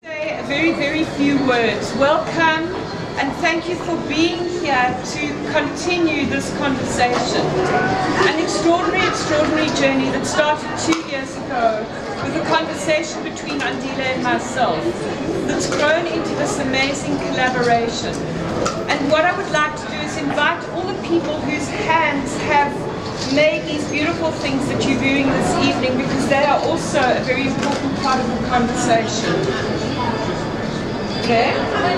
Say a very few words. Welcome and thank you for being here to continue this conversation. An extraordinary journey that started 2 years ago with a conversation between Andile and myself that's grown into this amazing collaboration. And what I would like to do is invite all the people whose hands have made these beautiful things that you're viewing this evening, because they are also a very important part of the conversation. Okay?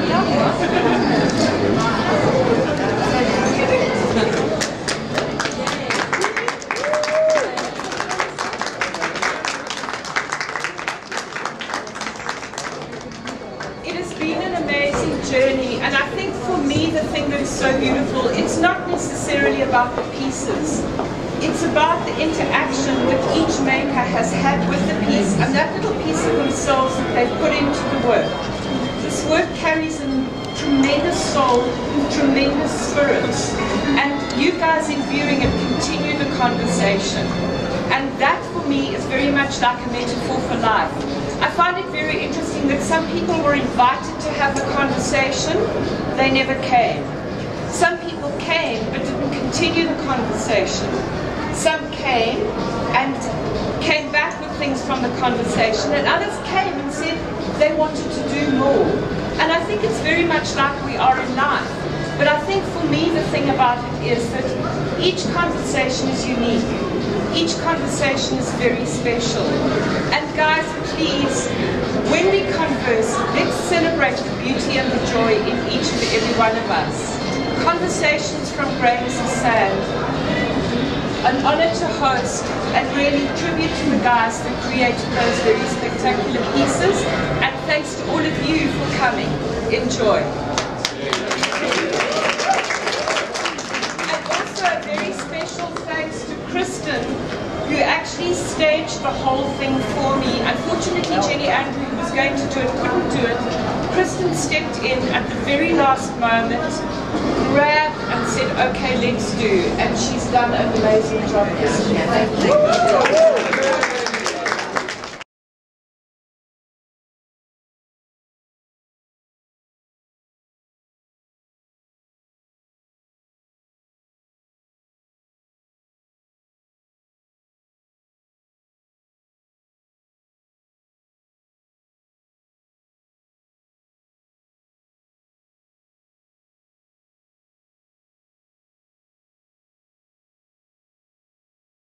It has been an amazing journey, and I think for me the thing that is so beautiful, it's not necessarily about the pieces. It's about the interaction that each maker has had with the piece and that little piece of themselves that they've put into the work. This work carries a tremendous soul, tremendous spirit, and you guys in viewing it continue the conversation. And that for me is very much like a metaphor for life. I find it very interesting that some people were invited to have a conversation, they never came. Some people came but didn't continue the conversation. Some came and came back with things from the conversation, and others came and said they wanted to do more. And I think it's very much like we are in life. But I think for me the thing about it is that each conversation is unique. Each conversation is very special. And guys, please, when we converse, let's celebrate the beauty and the joy in each and every one of us. Conversations from grains of sand. An honor to host and really tribute to the guys that created those very spectacular pieces, and thanks to all of you for coming. Enjoy. And also a very special thanks to Kristen, who actually staged the whole thing for me. Unfortunately, Jenny Andrew, who was going to do it, couldn't do it. Kristen stepped in at the very last moment, grabbed and said, okay, let's do. And she's done an amazing job. Thank you.